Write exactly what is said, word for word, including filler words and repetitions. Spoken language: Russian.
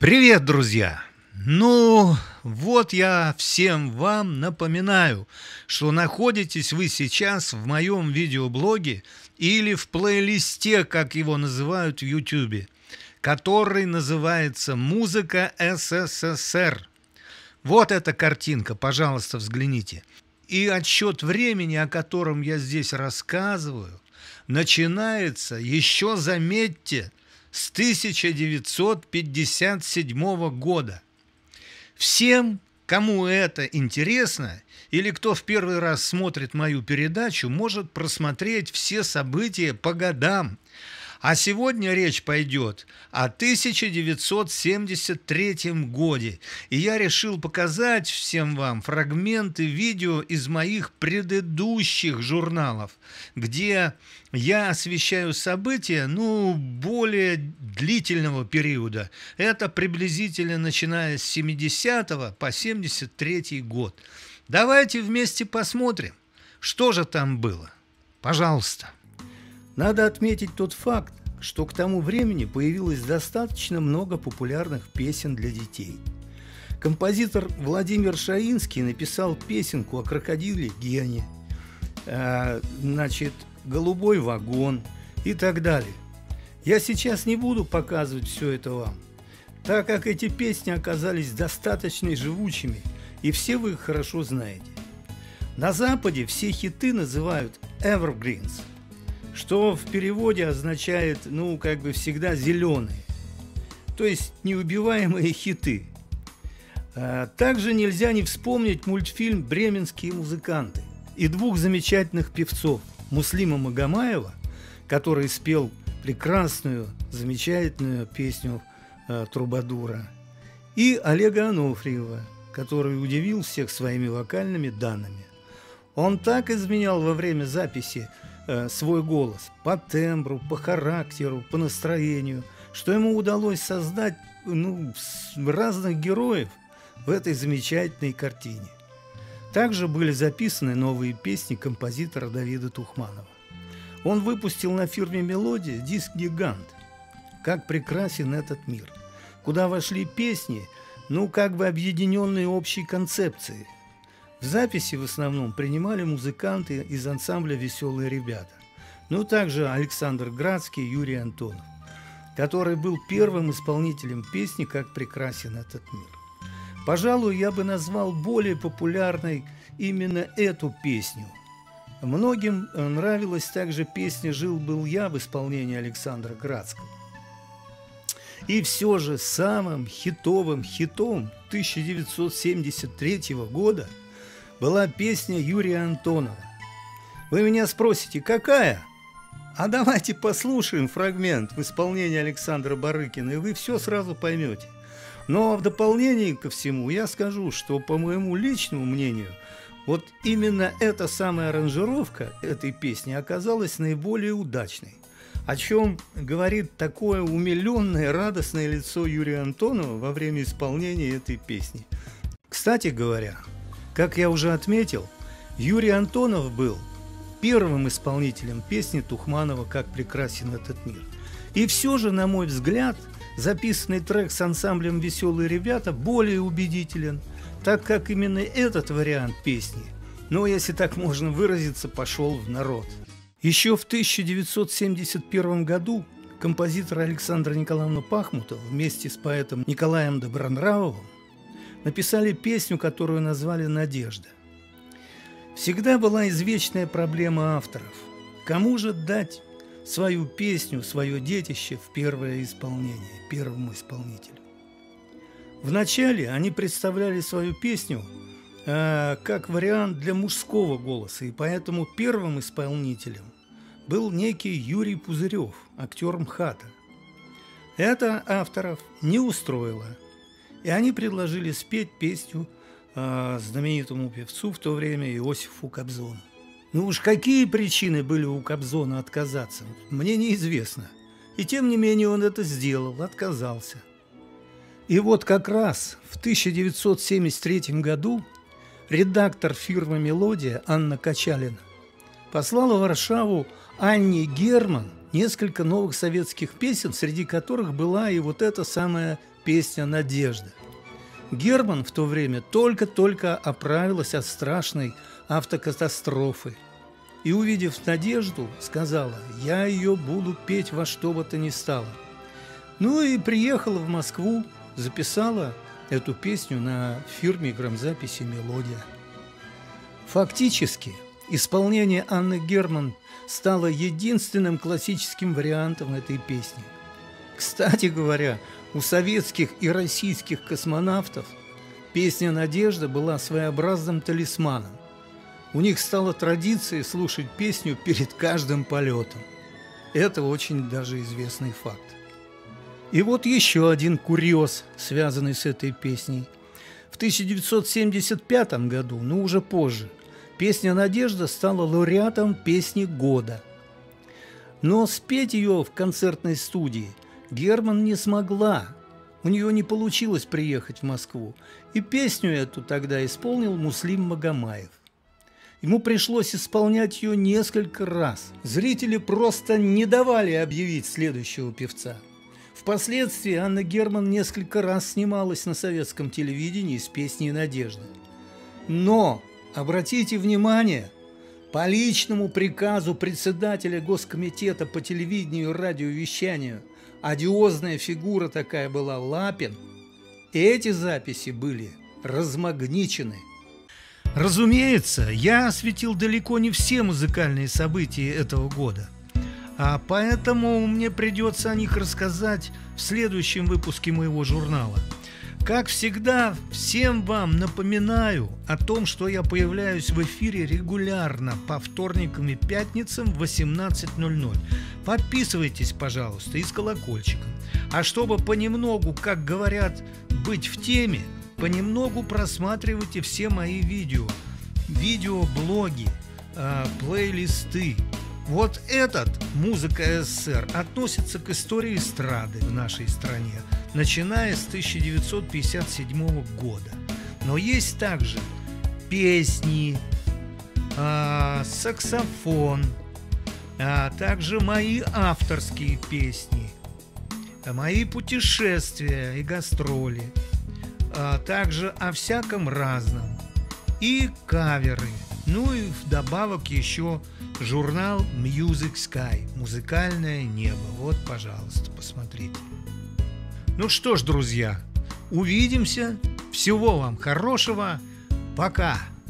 Привет, друзья! Ну, вот я всем вам напоминаю, что находитесь вы сейчас в моем видеоблоге или в плейлисте, как его называют в YouTube, который называется «Музыка СССР». Вот эта картинка, пожалуйста, взгляните. И отсчет времени, о котором я здесь рассказываю, начинается еще, заметьте, с тысяча девятьсот пятьдесят седьмого года. Всем, кому это интересно, или кто в первый раз смотрит мою передачу, может просмотреть все события по годам. А сегодня речь пойдет о тысяча девятьсот семьдесят третьем годе. И я решил показать всем вам фрагменты видео из моих предыдущих журналов, где я освещаю события, ну, более длительного периода. Это приблизительно начиная с семидесятого по семьдесят третий год. Давайте вместе посмотрим, что же там было. Пожалуйста. Надо отметить тот факт, что к тому времени появилось достаточно много популярных песен для детей. Композитор Владимир Шаинский написал песенку о крокодиле Гене, э, значит, «Голубой вагон» и так далее. Я сейчас не буду показывать все это вам, так как эти песни оказались достаточно живучими, и все вы их хорошо знаете. На Западе все хиты называют «evergreens», что в переводе означает, ну, как бы всегда зеленые, то есть неубиваемые хиты. А также нельзя не вспомнить мультфильм «Бременские музыканты» и двух замечательных певцов Муслима Магомаева, который спел прекрасную, замечательную песню э, «Трубадура», и Олега Анофриева, который удивил всех своими вокальными данными. Он так изменял во время записи свой голос по тембру, по характеру, по настроению, что ему удалось создать, ну, разных героев в этой замечательной картине. Также были записаны новые песни композитора Давида Тухманова. Он выпустил на фирме «Мелодия» диск «Гигант» «Как прекрасен этот мир», куда вошли песни, ну, как бы объединенные общей концепцией. В записи в основном принимали музыканты из ансамбля «Веселые ребята», ну также Александр Градский и Юрий Антонов, который был первым исполнителем песни «Как прекрасен этот мир». Пожалуй, я бы назвал более популярной именно эту песню. Многим нравилась также песня «Жил-был я» в исполнении Александра Градского. И все же самым хитовым хитом тысяча девятьсот семьдесят третьего года была песня Юрия Антонова. Вы меня спросите, какая? А давайте послушаем фрагмент в исполнении Александра Барыкина, и вы все сразу поймете. Но в дополнение ко всему я скажу, что, по моему личному мнению, вот именно эта самая аранжировка этой песни оказалась наиболее удачной, о чем говорит такое умиленное, радостное лицо Юрия Антонова во время исполнения этой песни. Кстати говоря, как я уже отметил, Юрий Антонов был первым исполнителем песни Тухманова «Как прекрасен этот мир». И все же, на мой взгляд, записанный трек с ансамблем «Веселые ребята» более убедителен, так как именно этот вариант песни, ну, если так можно выразиться, пошел в народ. Еще в тысяча девятьсот семьдесят первом году композитор Александра Николаевна Пахмутова вместе с поэтом Николаем Добронравовым написали песню, которую назвали «Надежда». Всегда была извечная проблема авторов. Кому же дать свою песню, свое детище в первое исполнение, первому исполнителю? Вначале они представляли свою песню э, как вариант для мужского голоса, и поэтому первым исполнителем был некий Юрий Пузырев, актер МХАТа. Это авторов не устроило. И они предложили спеть песню э, знаменитому певцу в то время Иосифу Кобзону. Ну уж какие причины были у Кобзона отказаться, мне неизвестно. И тем не менее он это сделал, отказался. И вот как раз в тысяча девятьсот семьдесят третьем году редактор фирмы «Мелодия» Анна Качалина послала в Варшаву Анне Герман несколько новых советских песен, среди которых была и вот эта самая песня «Надежда». Герман в то время только-только оправилась от страшной автокатастрофы и, увидев Надежду, сказала: «Я ее буду петь во что бы то ни стало». Ну и приехала в Москву, записала эту песню на фирме грамзаписи «Мелодия». Фактически, исполнение Анны Герман стало единственным классическим вариантом этой песни. Кстати говоря, у советских и российских космонавтов песня «Надежда» была своеобразным талисманом. У них стала традицией слушать песню перед каждым полетом. Это очень даже известный факт. И вот еще один курьез, связанный с этой песней. В тысяча девятьсот семьдесят пятом году, но уже позже, песня «Надежда» стала лауреатом песни года. Но спеть ее в концертной студии Герман не смогла. У нее не получилось приехать в Москву. И песню эту тогда исполнил Муслим Магомаев. Ему пришлось исполнять ее несколько раз. Зрители просто не давали объявить следующего певца. Впоследствии Анна Герман несколько раз снималась на советском телевидении с песней «Надежда». Но, обратите внимание, по личному приказу председателя Госкомитета по телевидению и радиовещанию, одиозная фигура такая была Лапин, эти записи были размагничены. Разумеется, я осветил далеко не все музыкальные события этого года, а поэтому мне придется о них рассказать в следующем выпуске моего журнала. Как всегда, всем вам напоминаю о том, что я появляюсь в эфире регулярно по вторникам и пятницам в восемнадцать ноль ноль. Подписывайтесь, пожалуйста, и с колокольчиком. А чтобы понемногу, как говорят, быть в теме, понемногу просматривайте все мои видео, видеоблоги, э, плейлисты. Вот этот «Музыка СССР» относится к истории эстрады в нашей стране, начиная с тысяча девятьсот пятьдесят седьмого года. Но есть также песни, э, саксофон, а также мои авторские песни, мои путешествия и гастроли, а также о всяком разном, и каверы, ну и вдобавок еще журнал Music Sky, музыкальное небо. Вот, пожалуйста, посмотрите. Ну что ж, друзья, увидимся. Всего вам хорошего. Пока.